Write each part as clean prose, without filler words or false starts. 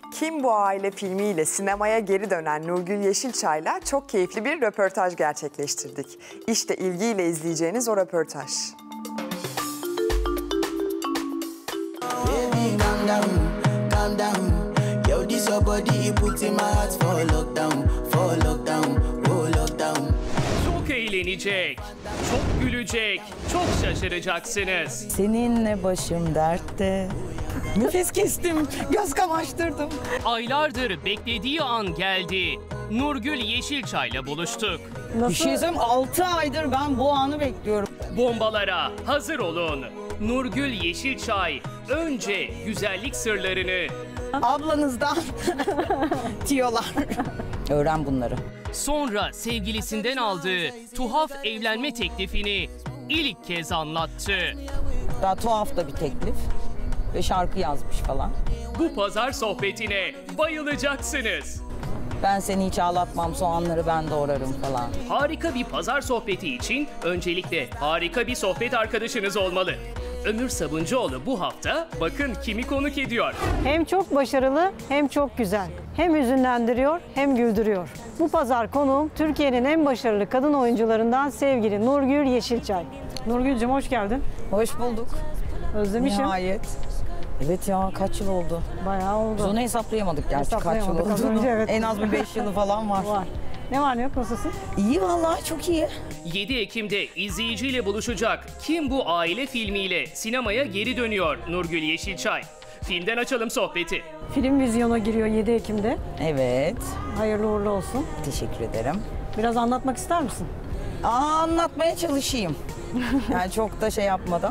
Kim Bu Aile filmiyle sinemaya geri dönen Nurgül Yeşilçay'la çok keyifli bir röportaj gerçekleştirdik. İşte ilgiyle izleyeceğiniz o röportaj. Çok eğlenecek, çok gülecek, çok şaşıracaksınız. Seninle başım dertte. Nefes kestim, göz kamaştırdım. Aylardır beklediği an geldi. Nurgül Yeşilçay'la buluştuk. Bir şey söyleyeyim, 6 aydır ben bu anı bekliyorum. Bombalara hazır olun. Nurgül Yeşilçay önce güzellik sırlarını, Ablanızdan tiyolar. Öğren bunları. sonra sevgilisinden aldığı tuhaf evlenme teklifini ilk kez anlattı. Daha tuhaf da bir teklif. Ve şarkı yazmış falan. Bu pazar sohbetine bayılacaksınız. Ben seni hiç ağlatmam, soğanları ben doğrarım falan. Harika bir pazar sohbeti için öncelikle harika bir sohbet arkadaşınız olmalı. Ömür Sabuncuoğlu bu hafta bakın kimi konuk ediyor. Hem çok başarılı hem çok güzel. Hem hüzünlendiriyor hem güldürüyor. Bu pazar konuğum Türkiye'nin en başarılı kadın oyuncularından sevgili Nurgül Yeşilçay. Nurgül'cüm hoş geldin. Hoş bulduk. Özlemişim. Nihayet. Evet ya, kaç yıl oldu? Bayağı oldu. Onu hesaplayamadık gerçi kaç yıl Hesaplayamadık az oldu. önce, evet. En az bir 5 yılı falan var. Var. Ne var ne yok, nasılsın? İyi vallahi, çok iyi. 7 Ekim'de izleyiciyle buluşacak Kim Bu Aile filmiyle sinemaya geri dönüyor Nurgül Yeşilçay. Filmden açalım sohbeti. Film vizyona giriyor 7 Ekim'de. Evet. Hayırlı uğurlu olsun. Teşekkür ederim. Biraz anlatmak ister misin? Anlatmaya çalışayım. Yani çok da şey yapmadan.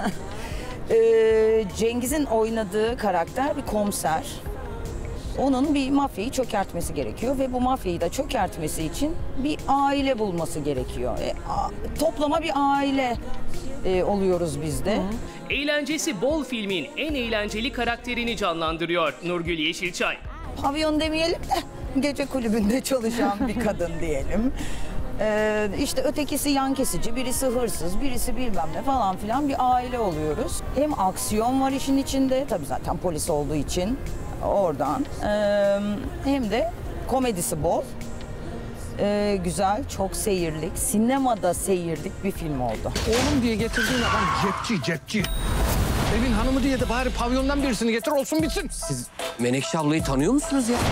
Cengiz'in oynadığı karakter bir komiser. Onun bir mafyayı çökertmesi gerekiyor ve bu mafyayı da çökertmesi için bir aile bulması gerekiyor. Toplama bir aile oluyoruz biz de. Eğlencesi bol filmin en eğlenceli karakterini canlandırıyor Nurgül Yeşilçay. Pavyon demeyelim de gece kulübünde çalışan bir kadın diyelim. İşte ötekisi yan kesici, birisi hırsız, birisi bilmem ne falan filan bir aile oluyoruz. Hem aksiyon var işin içinde, tabii zaten polis olduğu için oradan. Hem de komedisi bol. Güzel, çok seyirlik, sinemada seyirlik bir film oldu. Oğlum diye getirdiğin adam cepçi. Evin hanımı diye de bari pavyondan birisini getir, olsun bitsin. Siz Menekşe ablayı tanıyor musunuz ya?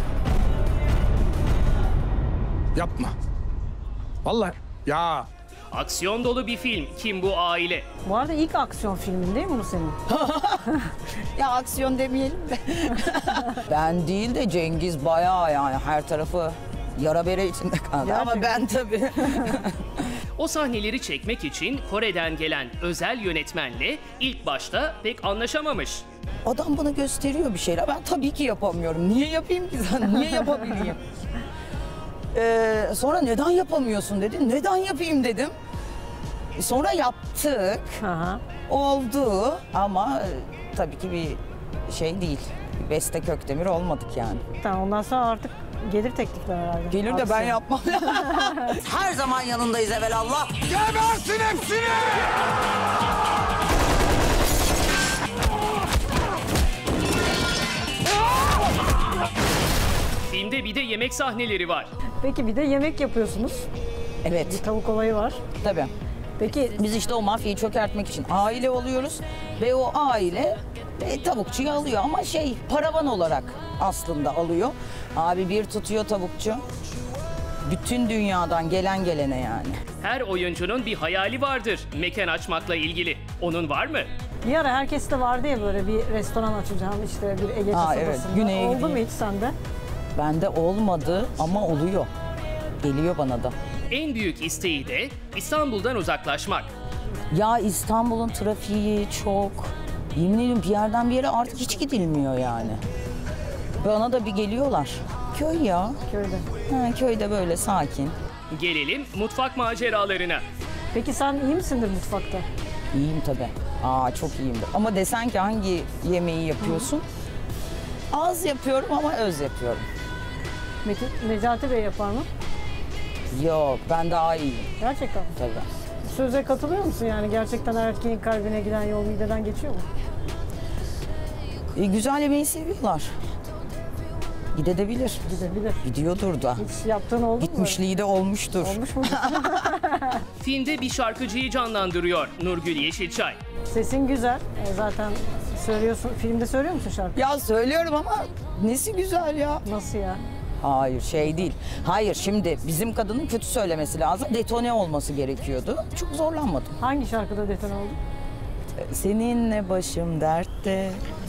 Yapma. Vallahi ya. Aksiyon dolu bir film Kim Bu Aile. Bu arada ilk aksiyon filmin değil mi bu senin? Ya aksiyon demeyelim de. Ben değil de Cengiz bayağı, yani her tarafı yara bere içinde kaldı. Ama ben tabii. O sahneleri çekmek için Kore'den gelen özel yönetmenle ilk başta pek anlaşamamış. Adam bana gösteriyor bir şeyler. Ben tabii ki yapamıyorum. Niye yapayım ki sen? Niye yapabileyim? Sonra neden yapamıyorsun dedi. Neden yapayım dedim. Sonra yaptık. Aha. Oldu ama tabii ki bir şey değil. Bir Beste Kökdemir olmadık yani. Tamam, ondan sonra artık gelir teklifler herhalde. Gelir de ben Aksiyon. yapmam. Her zaman yanındayız evelallah. Gebersin hepsini! Filmde bir de yemek sahneleri var. Peki bir de yemek yapıyorsunuz. Evet, Tavuk olayı var. tabii. Peki Biz işte o mafyayı çökertmek için aile oluyoruz ve o aile tavukçuyu alıyor ama paravan olarak aslında alıyor. Abi bir tutuyor tavukçu. Bütün dünyadan gelen gelene yani. Her oyuncunun bir hayali vardır mekan açmakla ilgili. Onun var mı? bir ara herkeste vardı ya böyle bir restoran açacağım, işte bir Ege kasabasında. Evet, güneye Oldu gideyim. mu hiç sende? Bende olmadı ama oluyor. Geliyor bana da. En büyük isteği de İstanbul'dan uzaklaşmak. Ya İstanbul'un trafiği çok. Yemin ediyorum bir yerden bir yere artık hiç gidilmiyor yani. Bana da bir geliyorlar. Köy ya. Köyde. Ha, köyde böyle sakin. Gelelim mutfak maceralarına. Peki sen iyi misindir mutfakta? İyiyim tabii. Çok iyiyimdir. Ama desen ki hangi yemeği yapıyorsun? Az yapıyorum ama öz yapıyorum. Necati Bey yapar mı? Yok, ben daha iyiyim Gerçekten mi? tabii. Söze katılıyor musun yani? Gerçekten erkeğin kalbine giden yol mideden geçiyor mu? Güzel yemeği seviyorlar. Gidebilir. Gidebilir. Gidiyordur da. Hiç yaptığın oldu mu? Gitmişliği de olmuştur. Olmuş mu? Filmde bir şarkıcıyı canlandırıyor Nurgül Yeşilçay. Sesin güzel. Zaten söylüyorsun. Filmde söylüyor musun şarkı? Ya söylüyorum ama nesi güzel ya. Nasıl ya? Hayır şey değil. Hayır şimdi bizim kadının kötü söylemesi lazım. Detone olması gerekiyordu. Çok zorlanmadım. Hangi şarkıda detone oldu? Seninle başım dertte.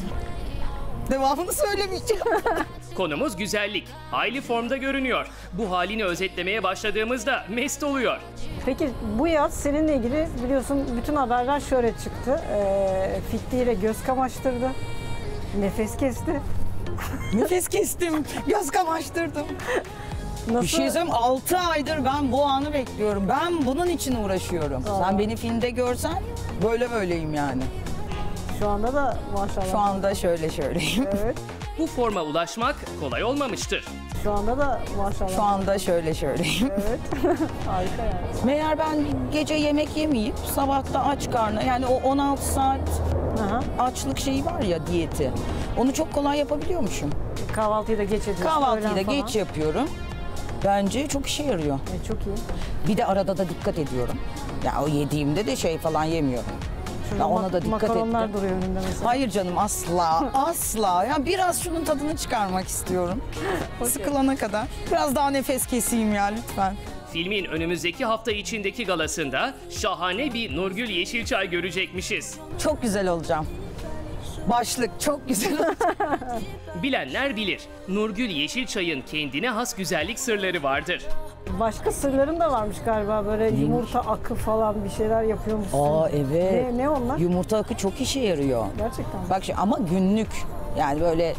Devamını söylemeyeceğim. Konumuz güzellik. Hayli formda görünüyor. Bu halini özetlemeye başladığımızda mest oluyor. Peki bu yaz seninle ilgili biliyorsun bütün haberler şöyle çıktı. Fitliyle göz kamaştırdı. Nefes kesti. Nefes kestim. Göz kamaştırdım. Nasıl? Bir şey söyleyeyim 6 aydır ben bu anı bekliyorum. Ben bunun için uğraşıyorum. Sen beni filmde görsen böyleyim yani. Şu anda da maşallah. Şu anda şöyleyim. Evet. Bu forma ulaşmak kolay olmamıştır. Şu anda da maşallah. Şu anda şöyleyim. Evet. Harika yani. Meğer ben gece yemek yemeyip sabah da aç karnına yani o 16 saat Aha. açlık şeyi var ya diyeti. Onu çok kolay yapabiliyormuşum. Kahvaltıyı da geç ediyorsun. Kahvaltıyı da öğlen falan. geç yapıyorum. Bence çok işe yarıyor. Çok iyi. Bir de arada da dikkat ediyorum. Ya o yediğimde de şey falan yemiyorum. Şurada Ya ona da dikkat makaronlar ettim. duruyor önünde mesela. Hayır canım asla asla. Ya biraz şunun tadını çıkarmak istiyorum. Sıkılana kadar. Biraz daha nefes keseyim ya lütfen. Filmin önümüzdeki hafta içindeki galasında şahane bir Nurgül Yeşilçay görecekmişiz. Çok güzel olacağım. Başlık çok güzel olacak. Bilenler bilir. Nurgül Yeşilçay'ın kendine has güzellik sırları vardır. Başka sırların da varmış galiba böyle yumurta akı falan bir şeyler yapıyormuşsun. Aa evet. Ne onlar? Yumurta akı çok işe yarıyor. Gerçekten mi? Bak ama günlük yani böyle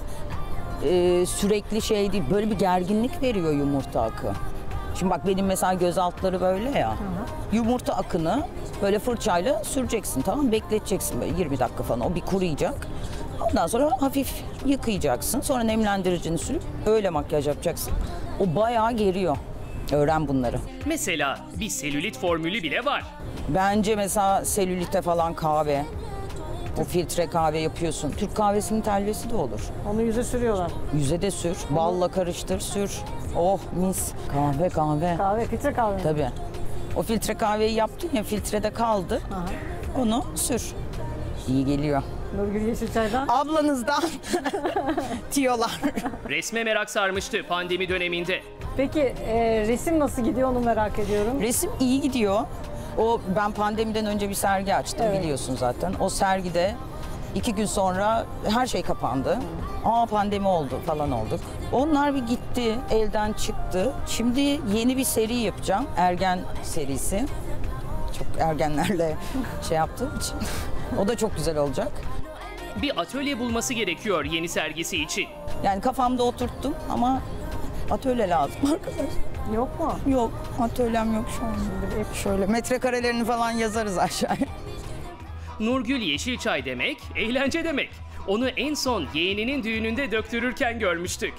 sürekli şey değil böyle bir gerginlik veriyor yumurta akı. Şimdi bak benim mesela göz altları böyle ya. Yumurta akını böyle fırçayla süreceksin tamam mı? Bekleteceksin böyle 20 dakika falan o bir kuruyacak. Ondan sonra hafif yıkayacaksın. Sonra nemlendiricini sürüp öyle makyaj yapacaksın. O bayağı geriyor. Öğren bunları. Mesela bir selülit formülü bile var. Bence mesela selülite falan kahve. O filtre kahve yapıyorsun. Türk kahvesinin telvesi de olur. Onu yüze sürüyorlar. Yüze de sür. Balla karıştır sür. Oh mis. Kahve. Kahve, filtre kahve. Tabii. O filtre kahveyi yaptın ya filtrede kaldı. Aha. Onu sür. İyi geliyor. Nurgül Yeşilçay'dan. Ablanızdan tiyolar. Resme merak sarmıştı pandemi döneminde. Peki resim nasıl gidiyor onu merak ediyorum. Resim iyi gidiyor. Ben pandemiden önce bir sergi açtım biliyorsun zaten. O sergide 2 gün sonra her şey kapandı. Pandemi oldu falan olduk. Onlar bir gitti, elden çıktı. Şimdi yeni bir seri yapacağım. Ergen serisi. Çok ergenlerle şey yaptığım için. O da çok güzel olacak. Bir atölye bulması gerekiyor yeni sergisi için. Yani kafamda oturttum ama atölye lazım arkadaş. Yok mu? Yok, atölyem yok şu an. Hep şöyle metrekarelerini falan yazarız aşağıya. Nurgül Yeşilçay demek, eğlence demek. Onu en son yeğeninin düğününde döktürürken görmüştük.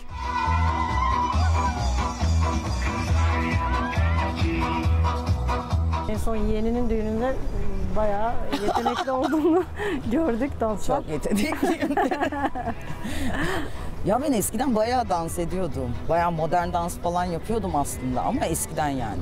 En son yeğeninin düğününde bayağı yetenekli olduğunu gördük dansa. Çok yetenekliyim. Ya ben eskiden bayağı dans ediyordum. Bayağı modern dans falan yapıyordum aslında ama eskiden yani.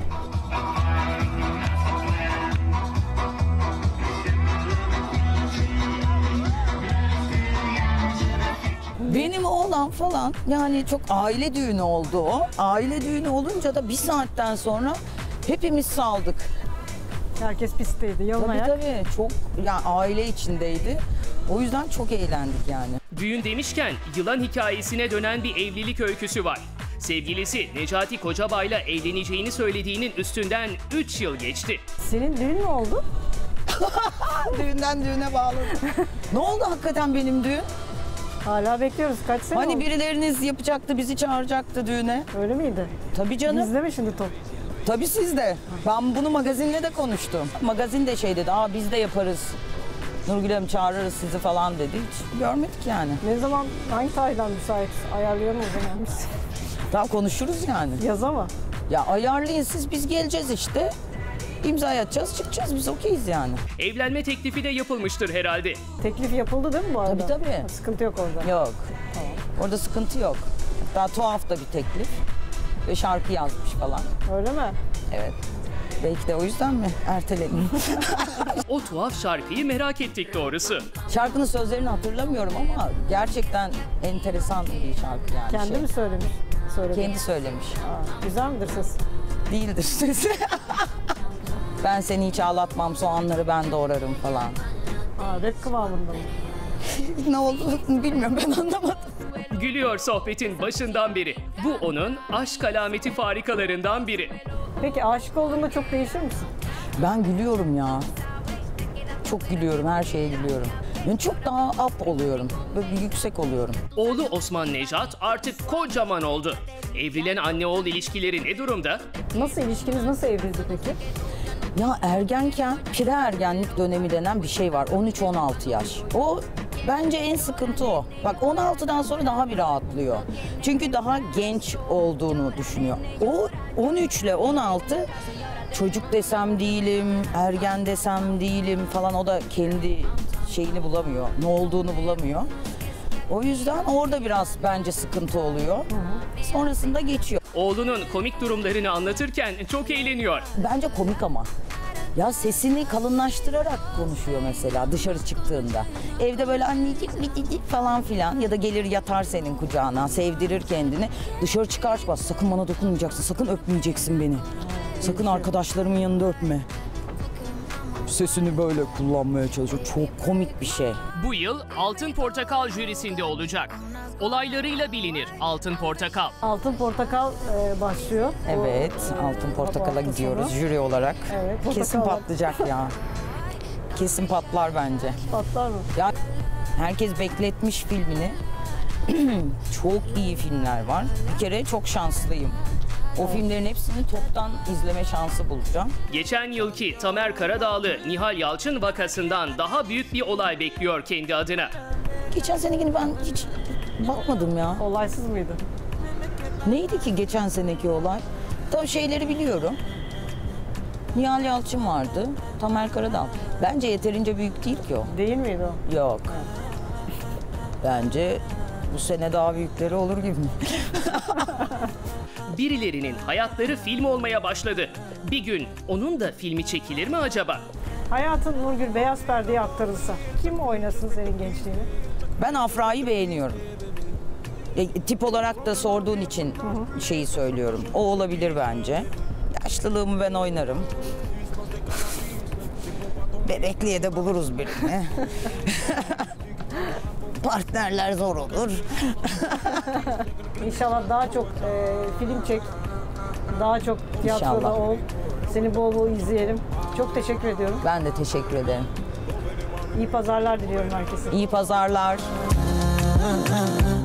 Benim oğlan falan yani çok aile düğünü oldu o. Aile düğünü olunca da bir saatten sonra hepimiz saldık. Herkes pistteydi, yalın ayak. Tabii çok yani aile içindeydi. O yüzden çok eğlendik yani. Düğün demişken yılan hikayesine dönen bir evlilik öyküsü var. Sevgilisi Necati Kocabay'la evleneceğini söylediğinin üstünden 3 yıl geçti. Senin düğün mü oldu? Düğünden düğüne bağladım. Ne oldu hakikaten benim düğün? Hala bekliyoruz. Kaç sene Hani oldu? birileriniz yapacaktı, bizi çağıracaktı düğüne. Öyle miydi? Tabii canım. Bizde mi şimdi top? Tabii siz de. Ben bunu magazinle de konuştum. Magazin de şey dedi, biz de yaparız. Nurgül Hanım çağırırız sizi falan dedi. Hiç görmedik yani. Ne zaman, hangi tarihten müsait? Ayarlayalım o zaman biz. Daha konuşuruz yani. Yaz ama. Ya ayarlayın siz, biz geleceğiz işte. İmza atacağız, çıkacağız. Biz okeyiz yani. Evlenme teklifi de yapılmıştır herhalde. Teklif yapıldı değil mi bu arada? Tabii. Sıkıntı yok orada. Yok. Orada sıkıntı yok. Hatta tuhaf da bir teklif. Ve şarkı yazmış falan. Öyle mi? Evet. Belki de o yüzden mi erteledim? O tuhaf şarkıyı merak ettik doğrusu. Şarkının sözlerini hatırlamıyorum ama gerçekten enteresan bir şarkı yani. Kendi mi söylemiş? Söyledi. Kendi söylemiş. Aa, güzel midir ses? Değildir sesi. Ben seni hiç ağlatmam, soğanları ben doğrarım falan. Aa, rap kıvamında mı? Ne olduğunu bilmiyorum, ben anlamadım. Gülüyor sohbetin başından beri. Bu onun aşk alameti farikalarından biri. Peki aşık olduğunda çok değişir misin? Ben gülüyorum ya. Çok gülüyorum, her şeye gülüyorum. Ben çok daha up oluyorum, böyle bir yüksek oluyorum. Oğlu Osman Nejat artık kocaman oldu. Evrilen anne-oğul ilişkileri ne durumda? Nasıl ilişkiniz nasıl evrildi peki? Ya ergenken pire ergenlik dönemi denen bir şey var. 13-16 yaş. O bence en sıkıntı o. Bak 16'dan sonra daha bir rahatlıyor. Çünkü daha genç olduğunu düşünüyor. O 13 ile 16 çocuk desem değilim, ergen desem değilim falan, o da kendi şeyini bulamıyor. Ne olduğunu bulamıyor. O yüzden orada biraz bence sıkıntı oluyor. Sonrasında geçiyor. Oğlunun komik durumlarını anlatırken çok eğleniyor. Bence komik ama. Ya sesini kalınlaştırarak konuşuyor mesela dışarı çıktığında. Evde böyle anneciğim falan filan, ya da gelir yatar senin kucağına, sevdirir kendini. Dışarı çıkartmaz. Sakın bana dokunmayacaksın, sakın öpmeyeceksin beni. Sakın arkadaşlarımın yanında öpme. Sesini böyle kullanmaya çalışıyor. Çok komik bir şey. Bu yıl Altın Portakal jürisinde olacak. Olaylarıyla bilinir Altın Portakal. Altın Portakal başlıyor. Evet, O, Altın Portakal'a hafta gidiyoruz sonu. jüri olarak. Evet, Kesin portakal. patlayacak ya. Kesin patlar bence. Patlar mı? Ya herkes bekletmiş filmini. Çok iyi filmler var. Bir kere çok şanslıyım. O filmlerin hepsini toptan izleme şansı bulacağım. Geçen yılki Tamer Karadağlı, Nihal Yalçın vakasından daha büyük bir olay bekliyor kendi adına. Geçen senekini ben hiç bakmadım ya. Olaysız mıydı? Neydi ki geçen seneki olay? Tabii şeyleri biliyorum. Nihal Yalçın vardı, Tamer Karadağ. Bence yeterince büyük değil ki o. Değil miydi o? Yok. Bence bu sene daha büyükleri olur gibi. Birilerinin hayatları film olmaya başladı. Bir gün onun da filmi çekilir mi acaba? Hayatın Nurgül beyaz perdeye aktarılsa kim oynasın senin gençliğini? Ben Afra'yı beğeniyorum. Tip olarak da sorduğun için şeyi söylüyorum. O olabilir bence. Yaşlılığımı ben oynarım. Bebekliğe de buluruz birini. Partnerler zor olur. İnşallah daha çok film çek, daha çok tiyatroda İnşallah. ol. Seni bol bol izleyelim. Çok teşekkür ediyorum. Ben de teşekkür ederim. İyi pazarlar diliyorum herkese. İyi pazarlar.